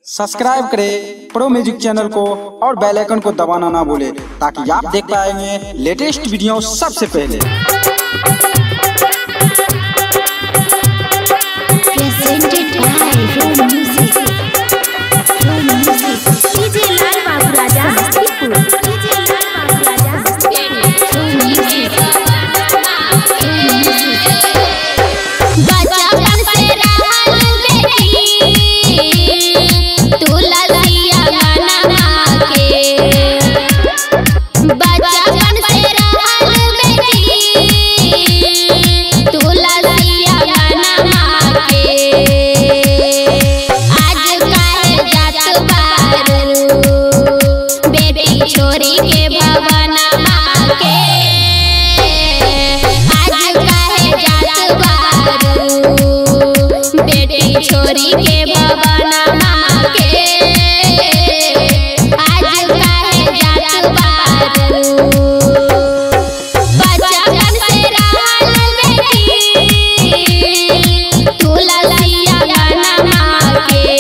Subscribe करें pro music channel को और बेल आइकन को दबाना ना भूलें ताकि आप देख पाएंगे लेटेस्ट वीडियो सबसे पहले। छोरी के भवनमा के आज काहे जात बारू बेटी छोरी के भवनमा के आज काहे जात बारू बचपन से रहल बेटी तू ललैया गनमा के।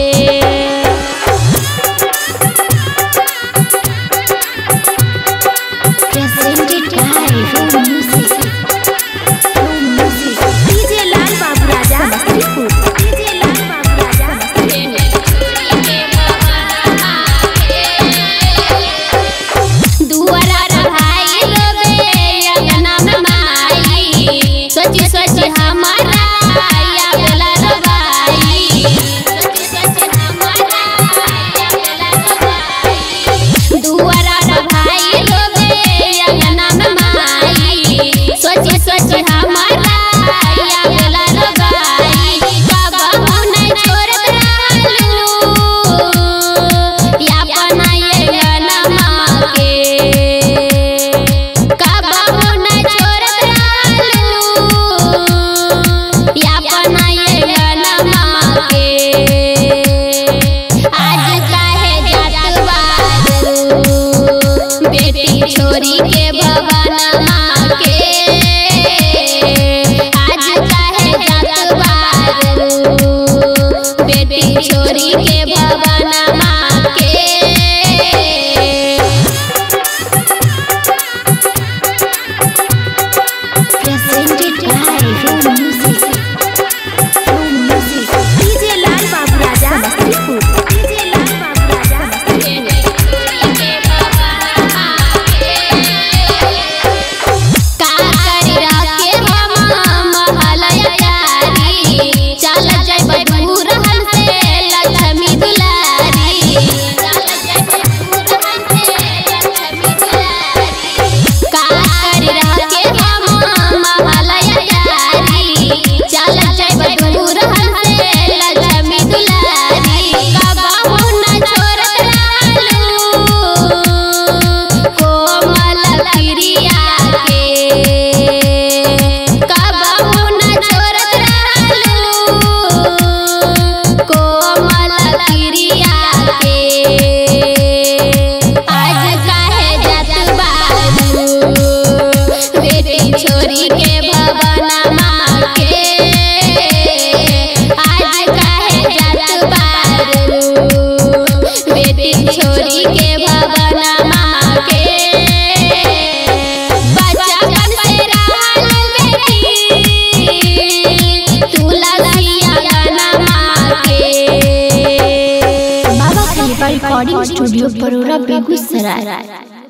छोरी के भवनमा के आज काहे जात बारू बेटी छोरी के भवनमा के। छोरी के भवनमा के आज काहे जात बारू बेटी छोरी के भवनमा के बचपन से रहल बेटी तू ललैया गनमा के। Baba Khalifa recording studio Barora Begusarai.